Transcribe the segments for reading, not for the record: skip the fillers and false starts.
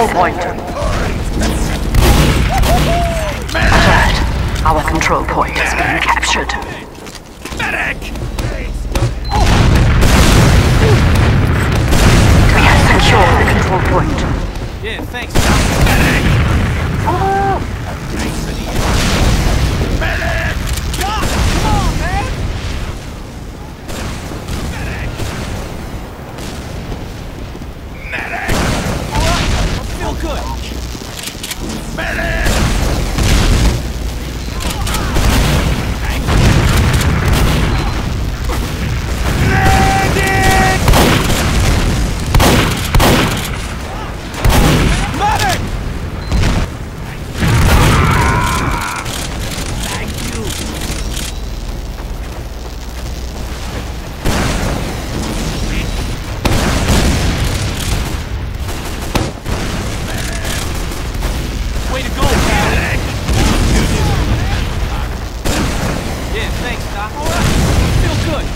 control point. Alert. Our control point is being captured. Medic! We have secured the control point. Yeah, thanks. Medic! Doc, come on, man! Medic! Alright, I feel good. Medic! Medic! Way to go, pal. Yeah, thanks, Doc. Alright, feel good.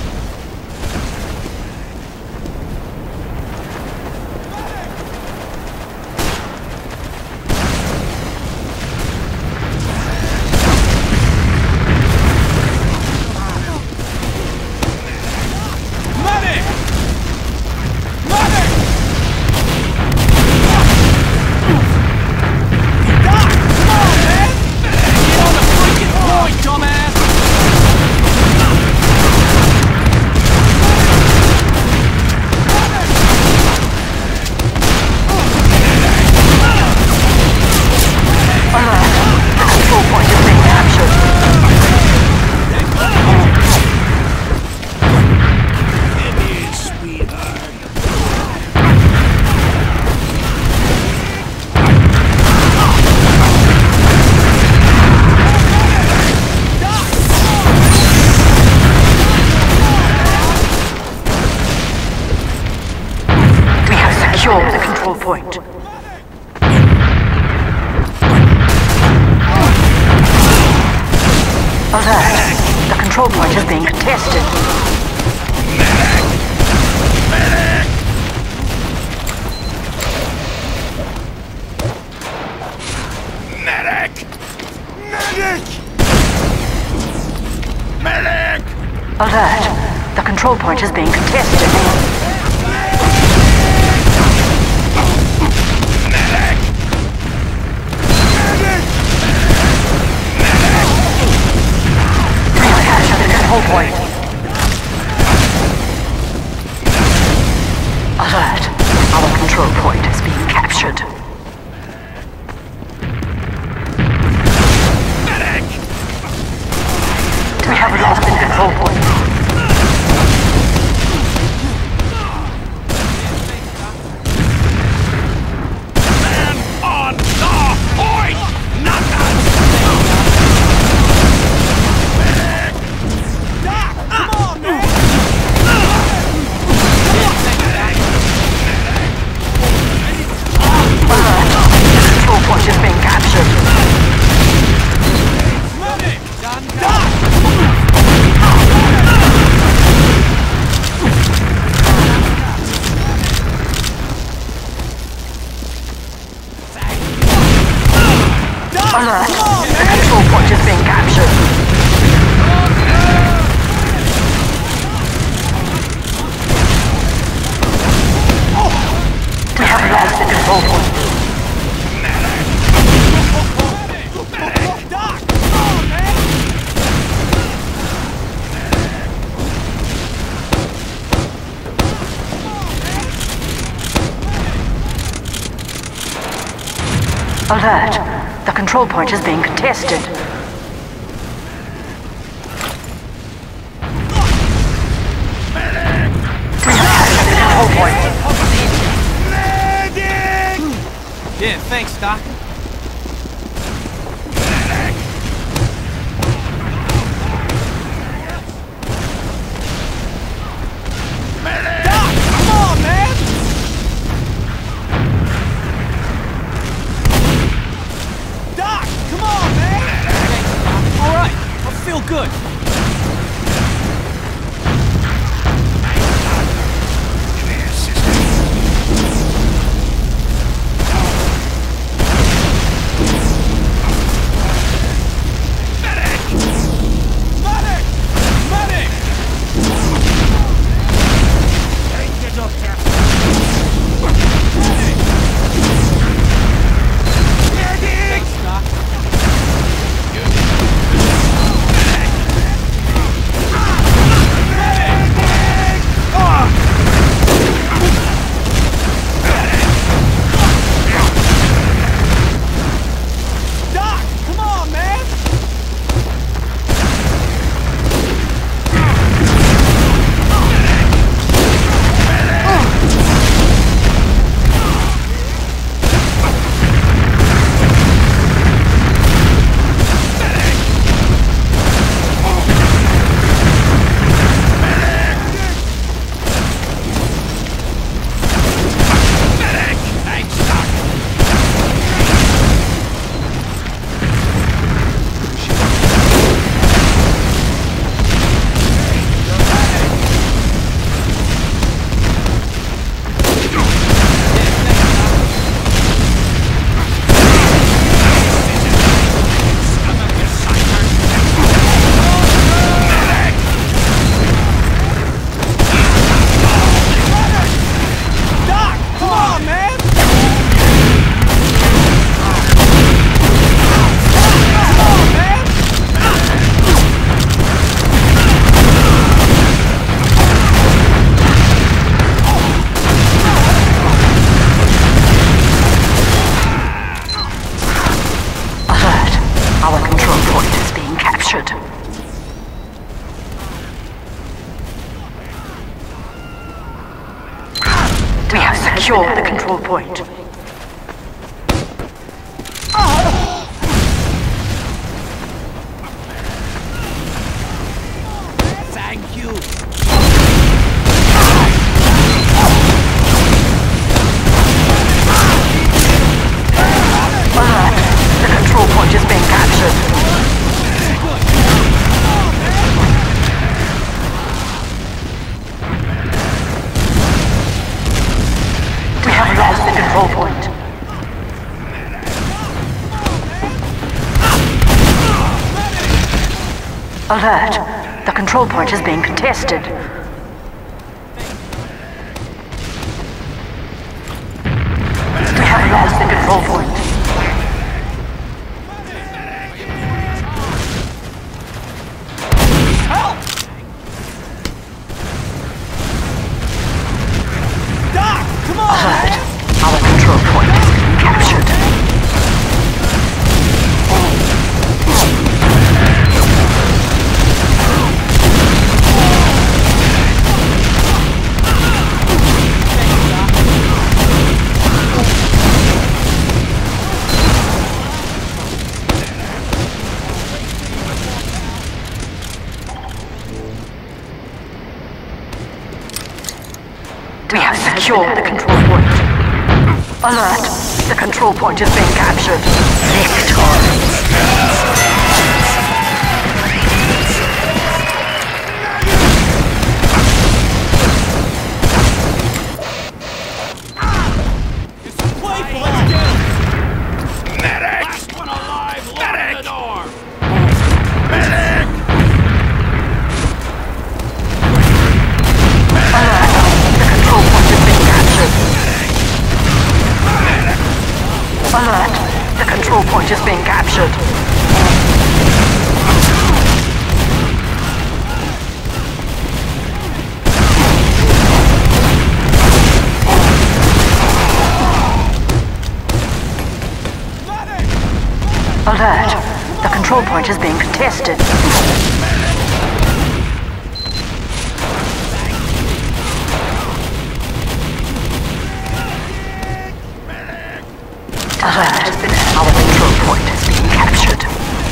Medic! Medic! Doc, come on, man! Get on the freaking point, dumbass! Alert. The control point is being captured. We have secured the control point. Alert. The control point is being contested. Medic! Medic! Medic! Alert. The control point is being contested. Medic! We have captured the control point. Alert. Our control point is being captured. Medic! We have lost the control point. Man on the point! Not us! Doc, come on, man! Alert. The control point is being captured. Medic! Doc! Alert. The control point is being captured. We have lost the control point. Doc, come on, man! Alert. The control point is being contested. We have captured the control point. Yeah, thanks, Doc. Doc, come on, man! Doc, come on, man! Thanks, Doc. All right, I feel good. We have secured the control point. Thank you. Alert! The control point is being captured. We have lost the control point. Alert! The control point is being contested. We have lost the control point. Help! Doc, come on! Alert! Our control point is being captured. We have secured the control point. Alert! The control point is being captured. Victor! Playful, let's get him! Medic! Last one alive, lock Medic! the door! Medic! The control point is being captured. Alert! The control point is being captured. Alert! The control point is being contested. Alert! Our control point is being captured.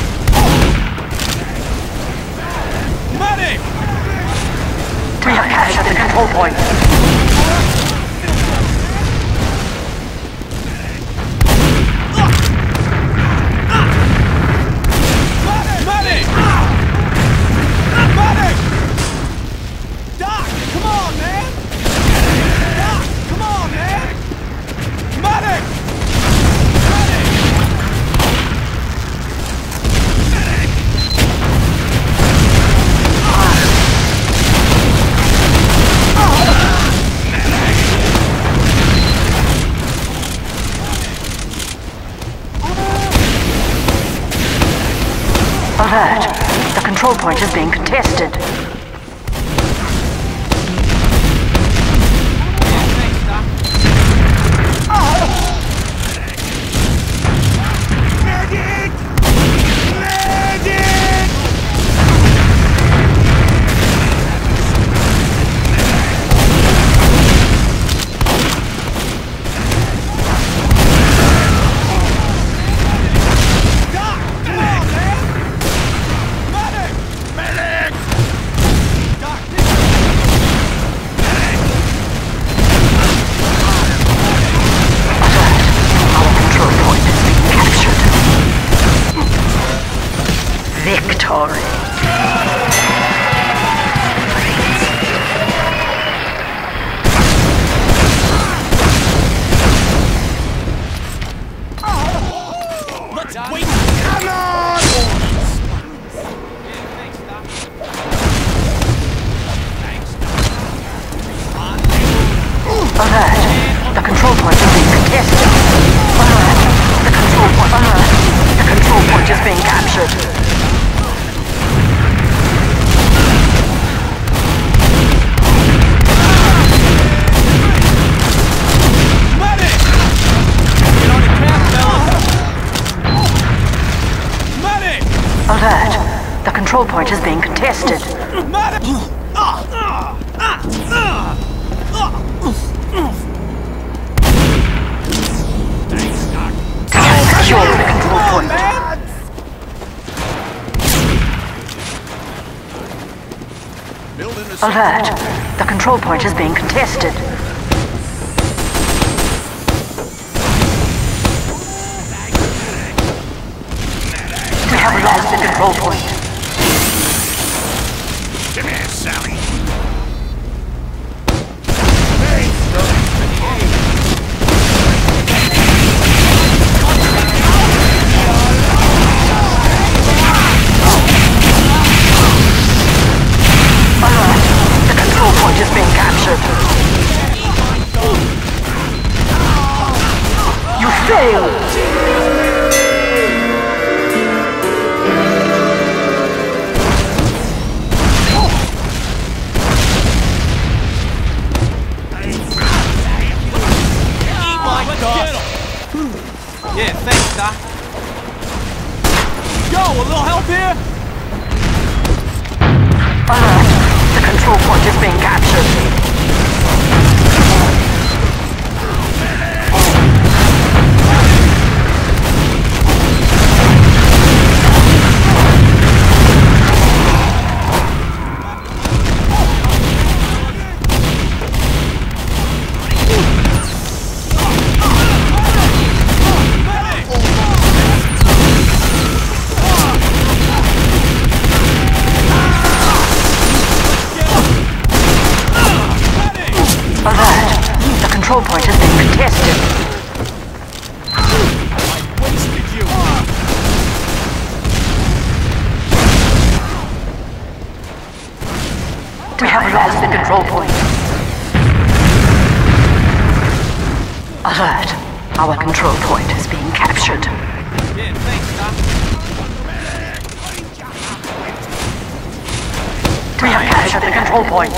Medic! We have captured the control point. Medic! Medic! Doc, come on, man! Doc, come on, man! Medic! Alert! The control point is being contested. Medic! Medic! Doc, come on, man! Medic! Medic! Doc, Our control point is being captured. Victory! let's wait! Come on! Alert! The control point is being contested. Alert! The control point. Alert! The control point is being captured. Medic! Get on the cap, fellas! Medic! Alert! The control point is being contested. Medic! Alert! The control point is being contested. We have lost the control point. Come here, Sally. Alert! The control point is being captured. You failed! Yeah, thanks, Doc. Yo, a little help here? Alert! The control point is being captured. The control point is being contested. I wasted you. We have lost the control point. Alert! Our control point is being captured. Yeah, thanks, Doc. We have captured the control point.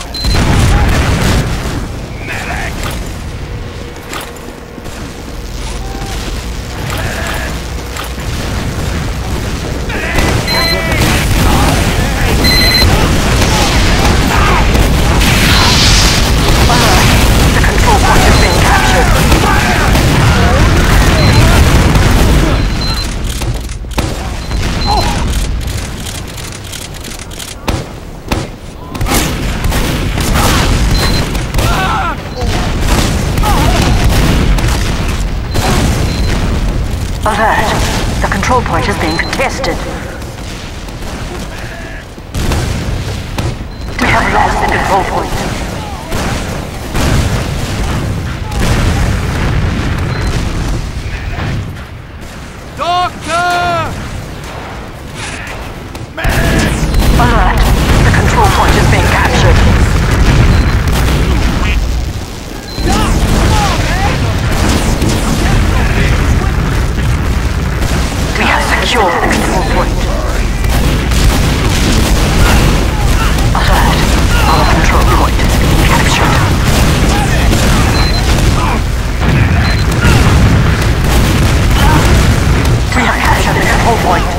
Alert! The control point is being contested. We have lost the control point. Doctor! Alert! The control point is being captured. Doc, come on, man! We have secured the control point. Alert! Our control point is being captured. We have captured the control point.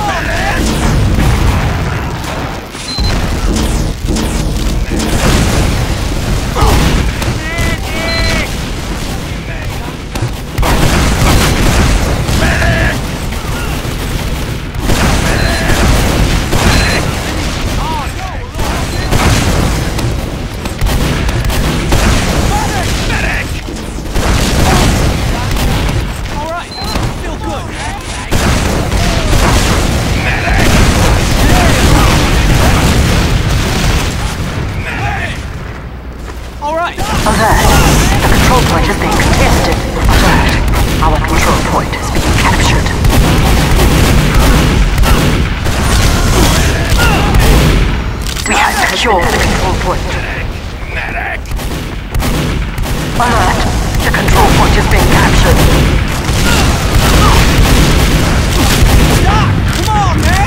Alright! Alert! The control point is being contested. Alert! Our control point is being captured. We have secured the control point. Alert! The control point is being captured. Doc, come on, man!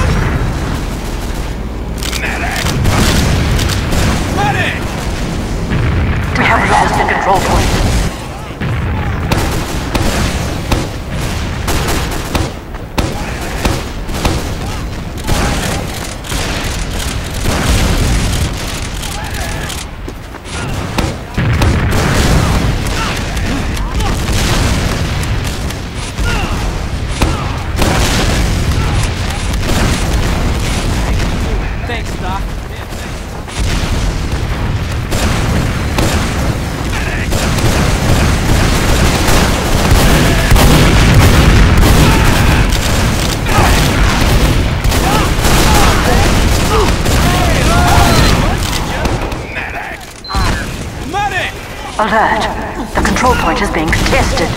Medic! We have lost the control point. Alert! The control point is being contested.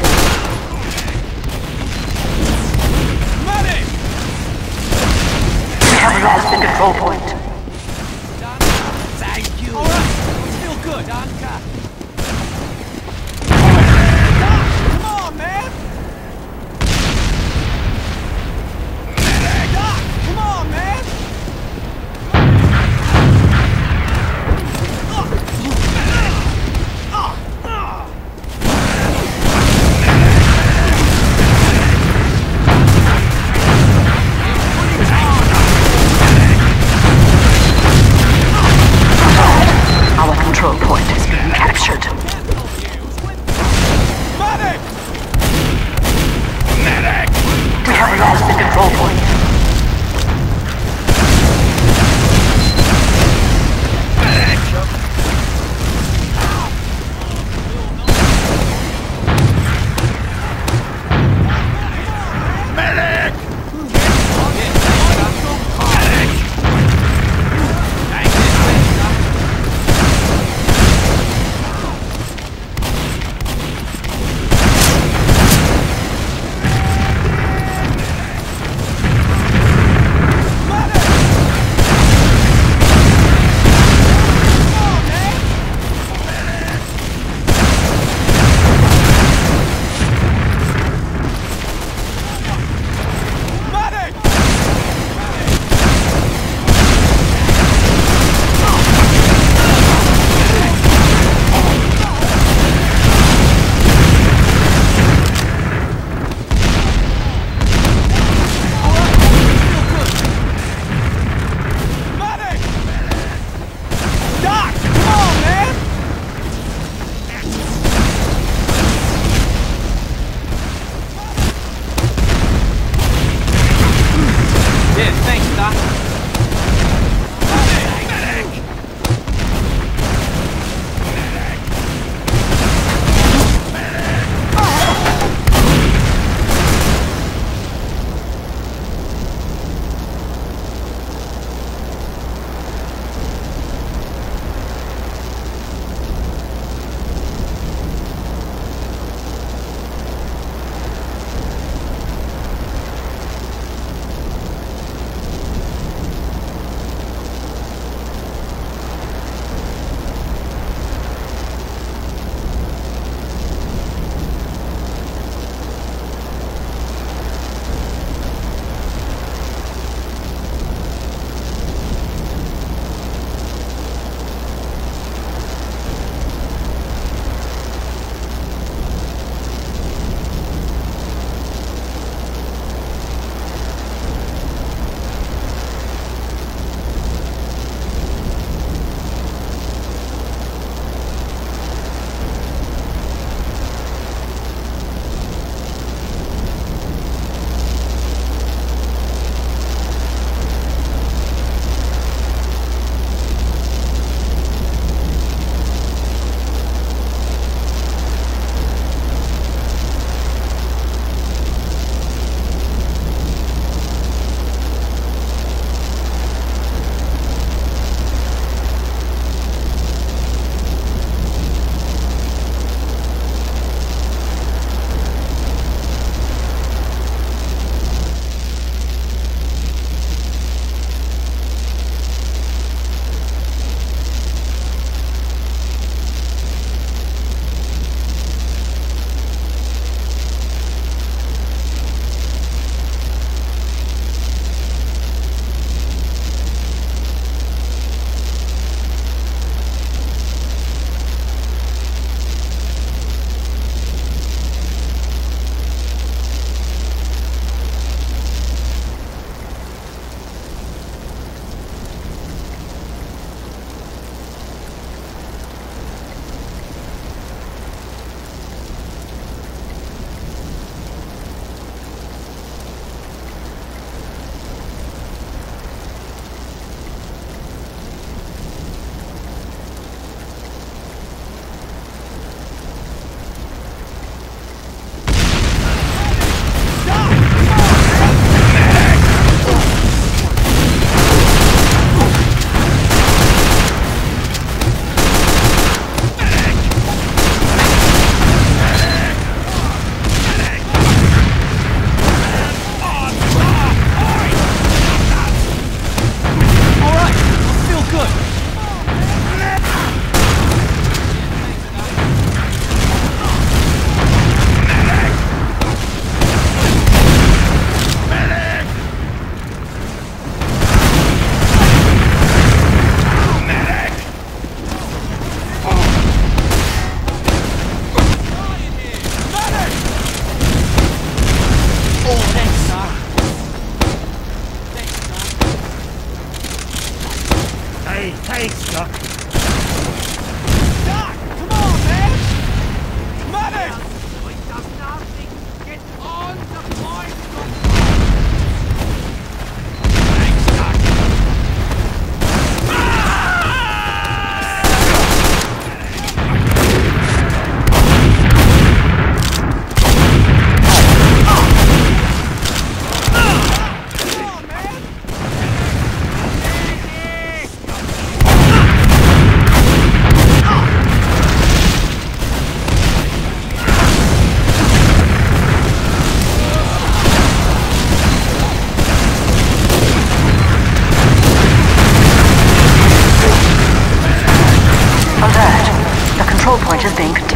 Medic! We have lost the control point. Thank you. All right, I feel good. Danke. Come on, man. Doc, come on, man.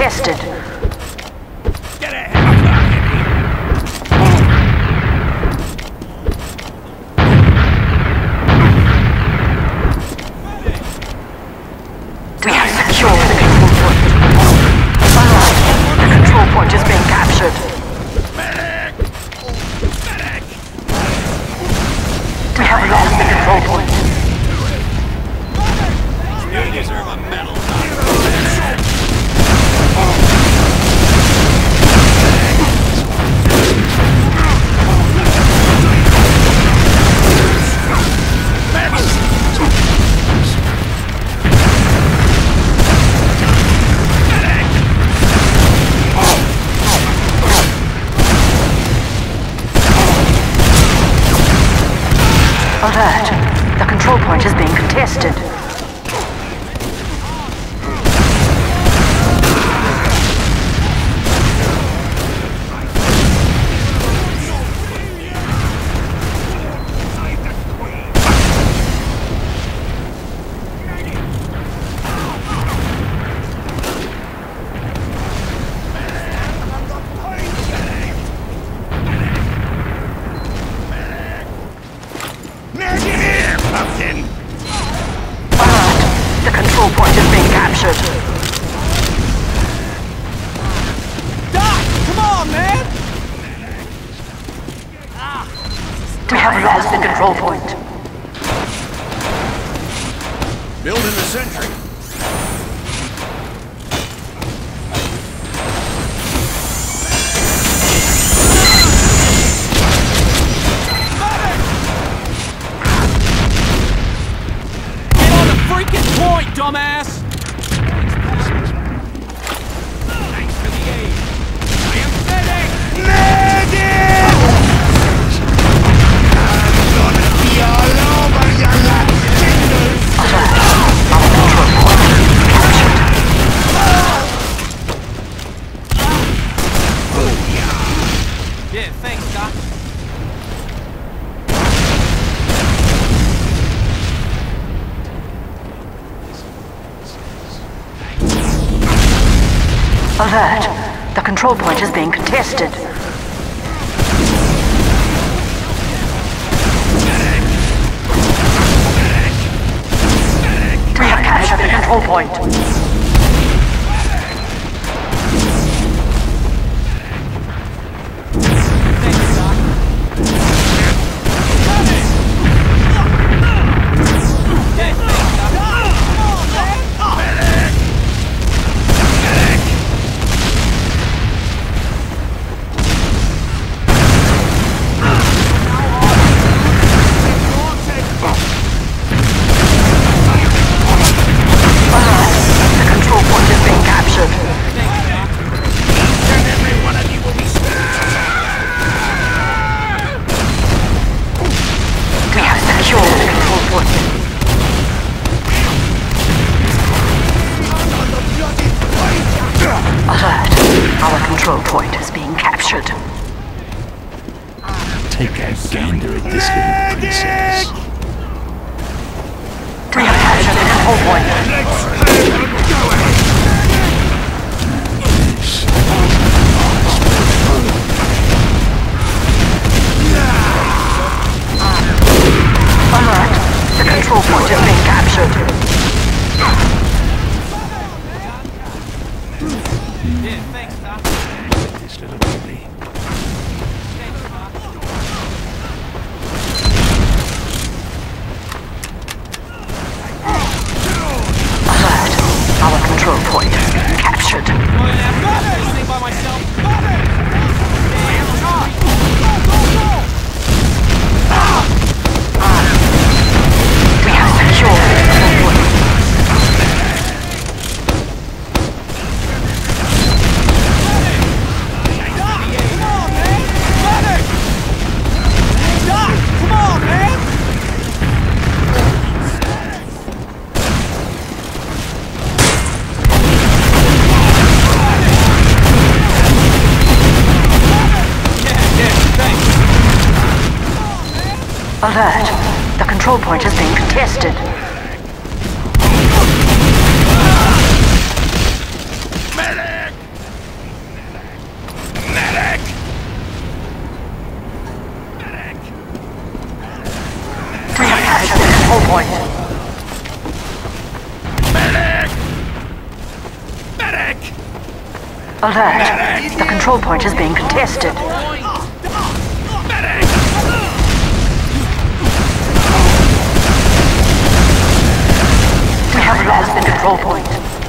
contested. Get a headlock in here. We have secured the control point. Alright, the control point is being captured. Medic! Medic! We have lost the control point. You deserve a medal. Alert, the control point is being contested. Pumpkin! Alert, the control point is being captured. Doc, come on, man! We have lost the control point. Building the sentry. Get on the freaking point, dumbass! Thanks for the aid. I am medic! Medic! I'm gonna be all over your Latinos! Alert, our control point captured. Yeah, thanks, Doc. Alert, the control point is being contested. We have captured the control point. Thanks, Doc. Yeah, thanks, Doc. Come on, man! The control point is being captured. Thanks, Doc. And every one of you will be We have secured the control point. Alert, our control point is being captured. Take a gander at this little princess. We have captured the control point. Alert, the control point is being captured. Yeah, thanks, Doc. This little bully. Thanks, Doc. Alert, our control point is being captured. Going after this thing by myself. Damn, Doc. We have secured the control point. Doc, come on, man! Alert, the control point is being contested. Medic! Alert! The control point is being contested. We have lost the control point.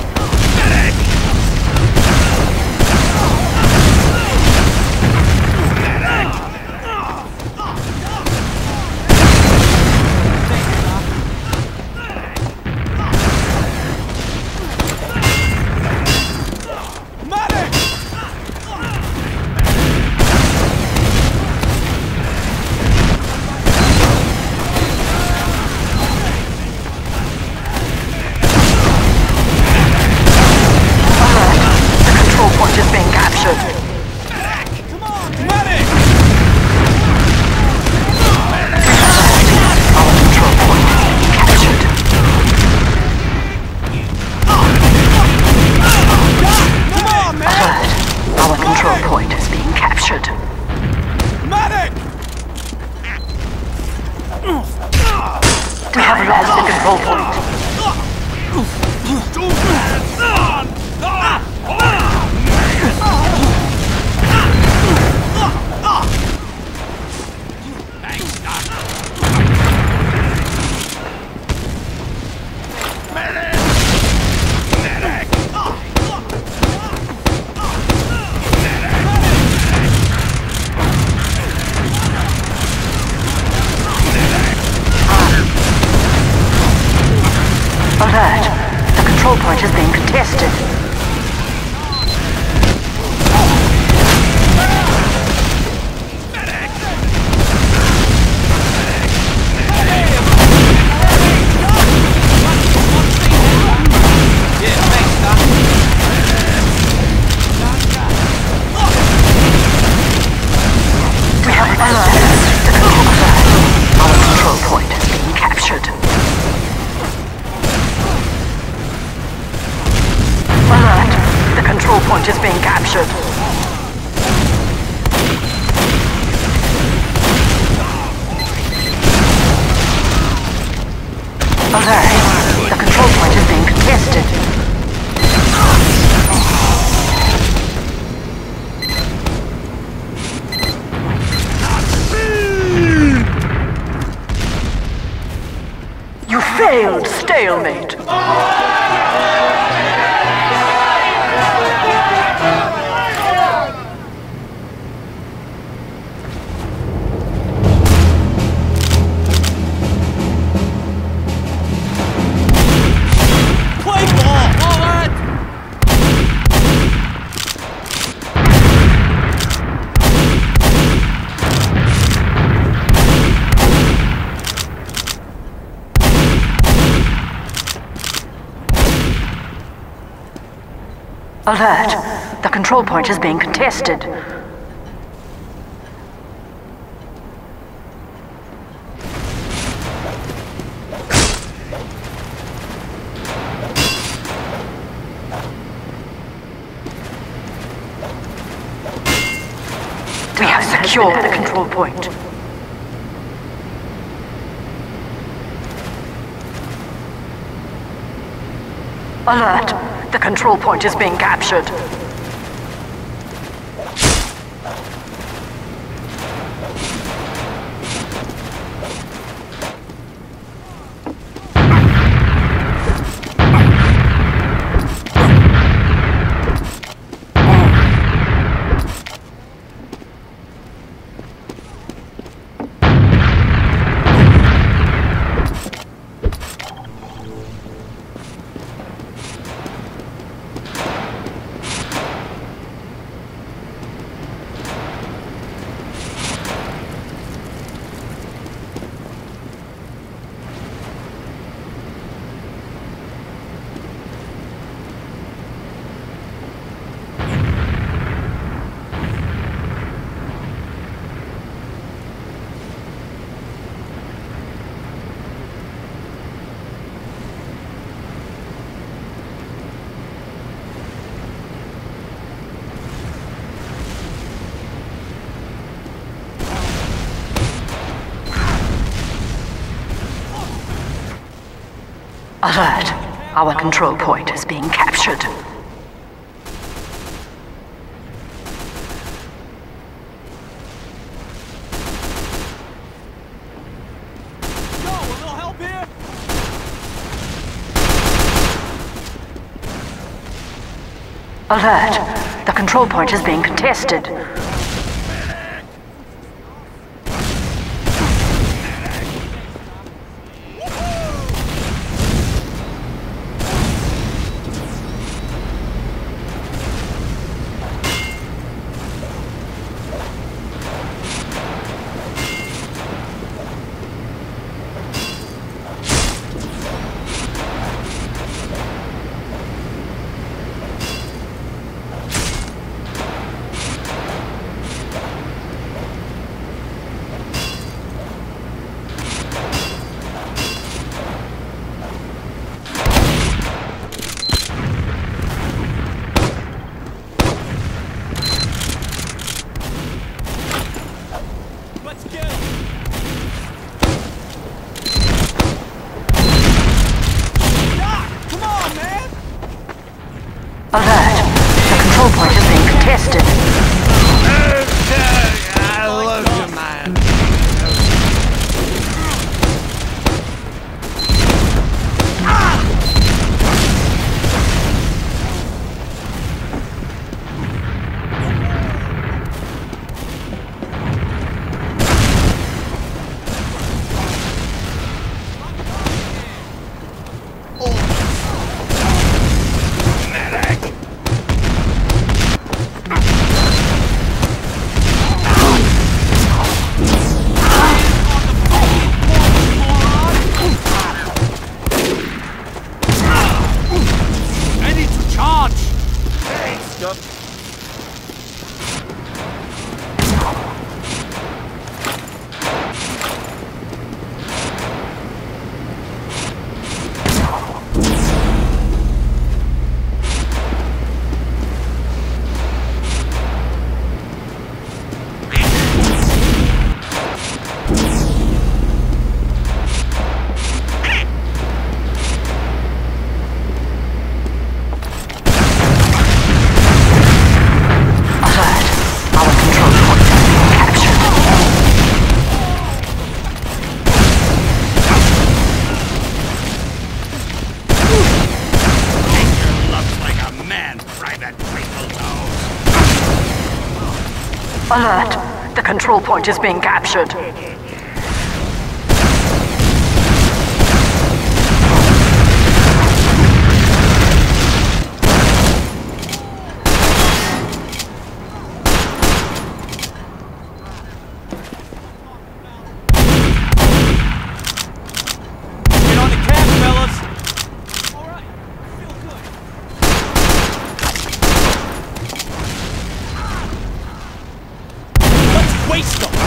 Failed stalemate. Play ball, forward! Alert! The control point is being contested. We have secured the control point. Alert! The control point is being captured. Alert! Our control point is being captured. Alert! The control point is being contested. Alert! The control point is being contested. I love you, man. Alert! The control point is being captured. Get on the cab, fellas! Alright, feel good. Let's waste them!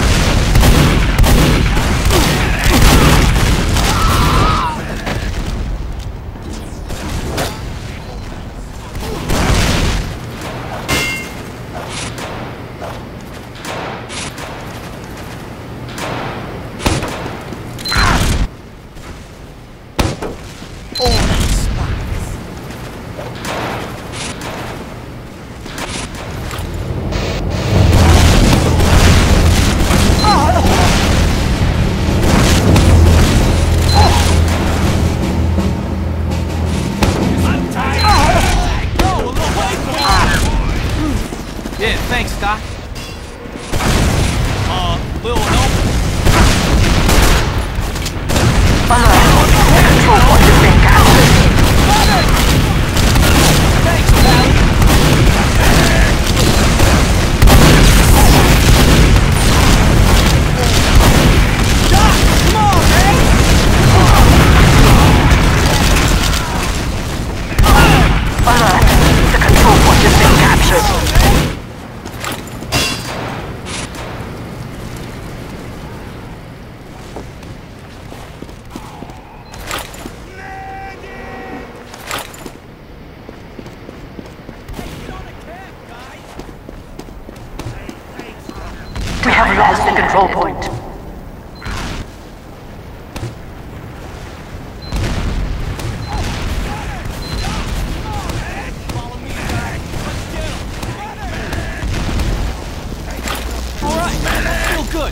Yeah, thanks, Doc. Little help? Alert! The control point is being captured. Thanks, Pally. Doc, come on, man! Alert! The control point is being captured. We have lost the control point. Alright, feel good.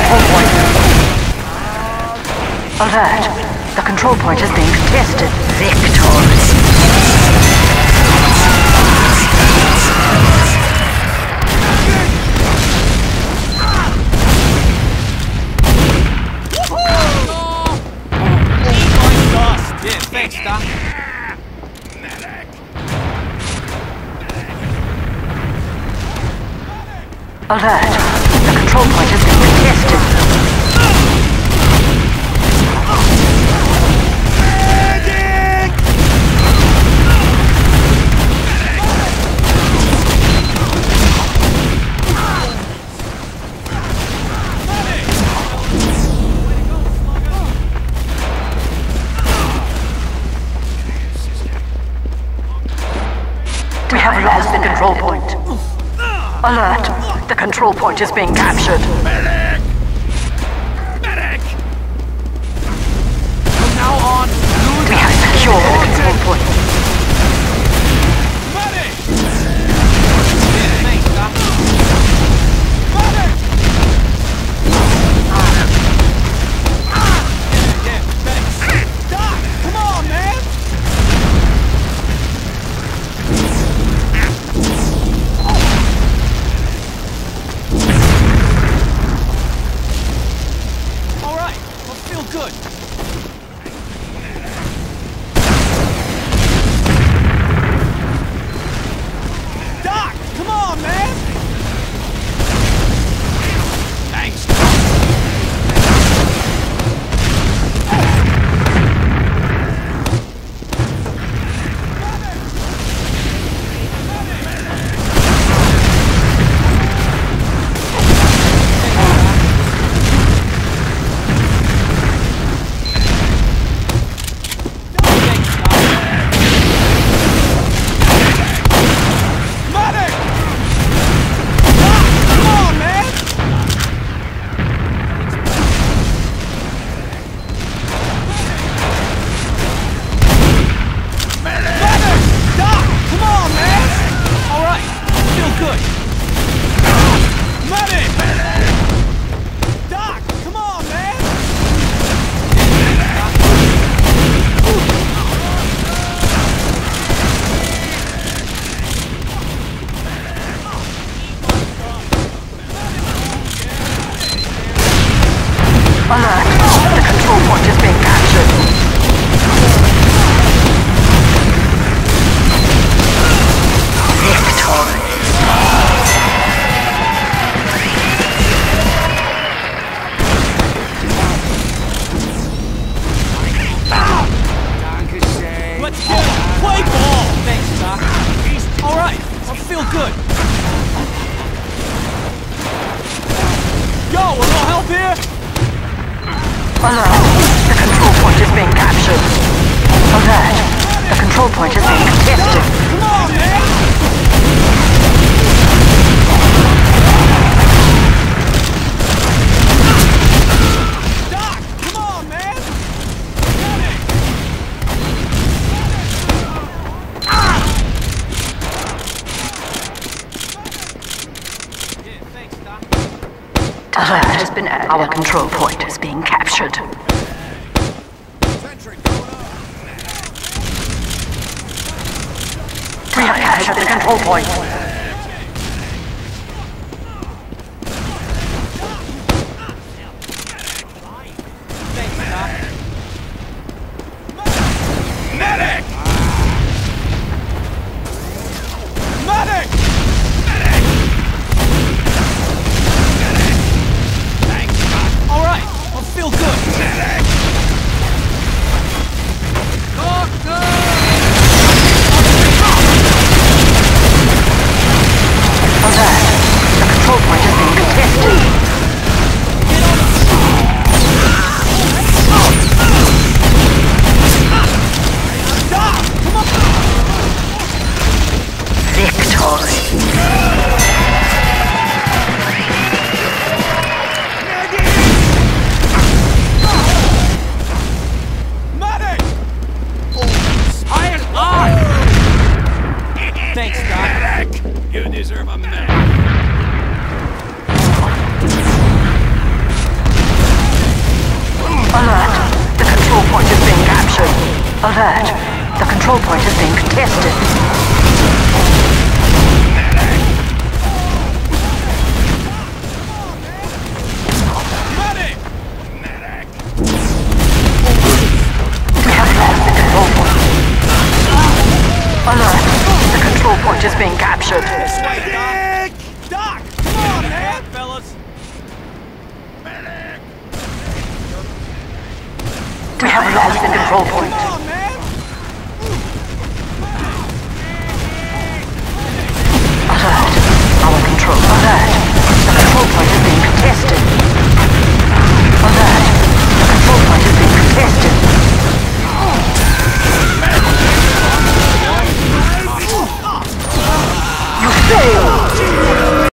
control point. Alert. The control point is being contested. Victor. Yeah, thanks, Doc. Alert. The control point is being contested. We have lost the control point. Alert! The control point is being captured. Medic! Medic! From now on, We have secured the control point. Medic! Yeah, thanks, Doc. Medic! Yeah, thanks. Doc, come on, man! All right, I feel good. Doc, come on, man! Thanks. Medic! Doc, come on, man! Medic! Doc, come on, man! All right, feel good. Medic! Doc, come on, man! Alert! The control point is being captured. Victor. Let's get him! Play ball! Thanks, Doc. All right, I feel good. Yo, a little help here? Alert! The control point is being captured. Alert! The control point is being contested. Come on, man! Doc, come on, man! Yeah, thanks, Doc. Alert has been added. Our control point is being captured. We have captured the control point. Thanks, Doc. Medic! Medic! Thanks, Doc. All right, I feel good. Medic! Doctor! contested. We have lost the control point. Alert! The control point is being captured. This way, Doc! Doc! Come on, man! Fellas! We have lost the control point.